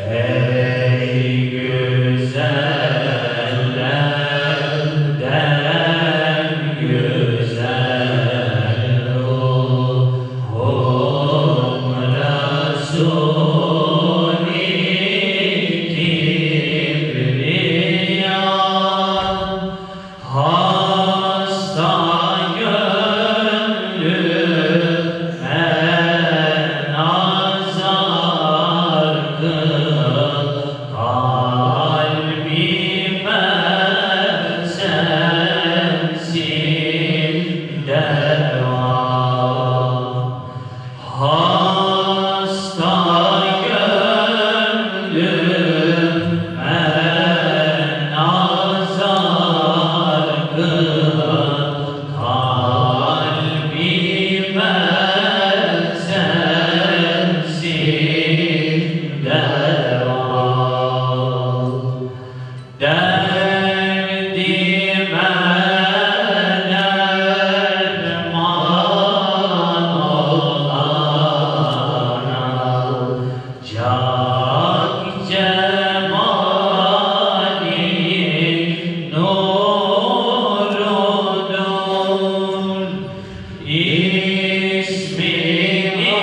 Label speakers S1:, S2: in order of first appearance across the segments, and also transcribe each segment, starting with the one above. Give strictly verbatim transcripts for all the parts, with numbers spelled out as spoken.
S1: Ey güzellerden güzel ruhum Resul-i Kibriya, hasta gönlüme nazar kıl, kalbime sensin deva. Hasta gönlüme nazar kıl, kalbime sensin deva. Derdime derman olana, Cak cemalin nurudur. İsmini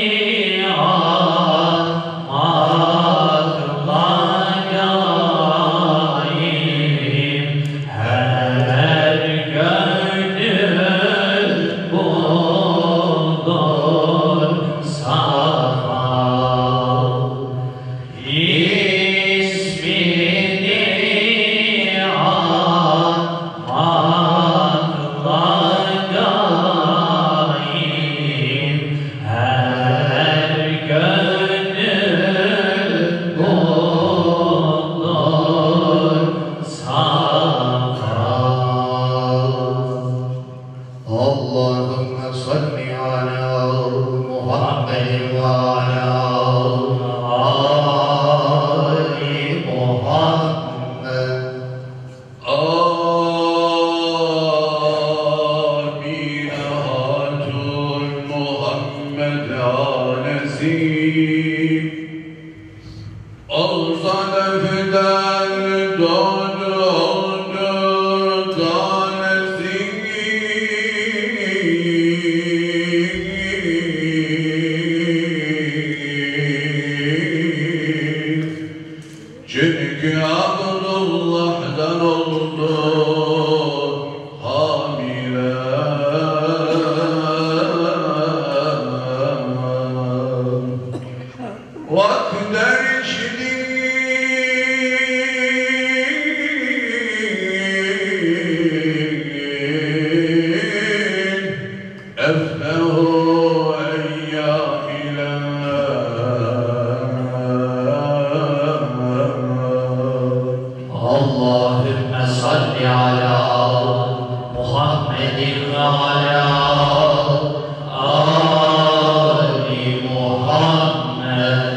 S1: anmakla daim her gönül bulur safa. İsmini anmakla daim her gönül bulur safa.
S2: Allahümme salli ala Muhammedin ve ala Ali Muhammed.
S3: Amine hatun Muhammed hanesi, olsa defter doğdu oldu tanesi. Çünkü Abdullah'dan oldu hamile. Vakit erişti, efnehu eyyam ile.
S1: Allahümme salli ala Muhammedin ve ala Ali Muhammed.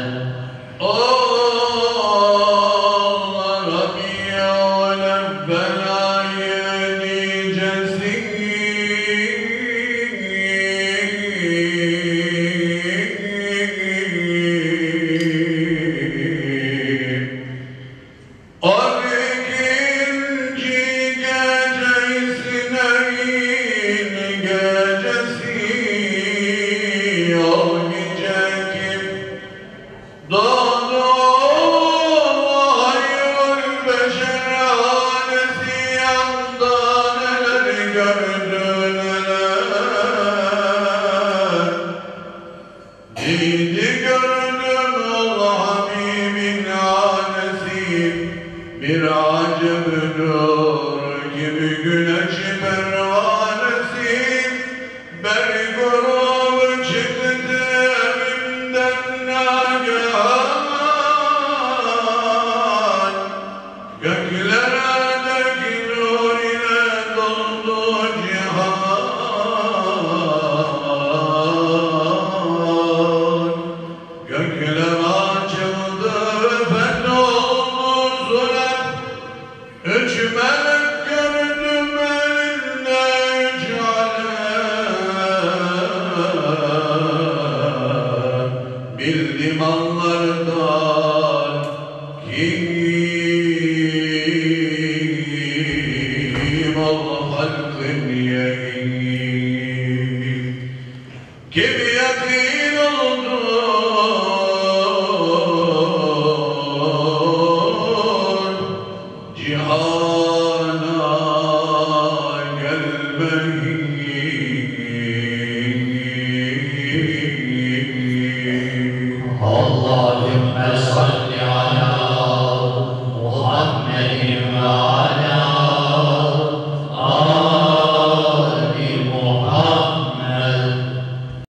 S3: Allah Rabbiya ve Lebbena yenicesi, on ikinci gecesinin gecesi, o gece kim doğdu Kim yakın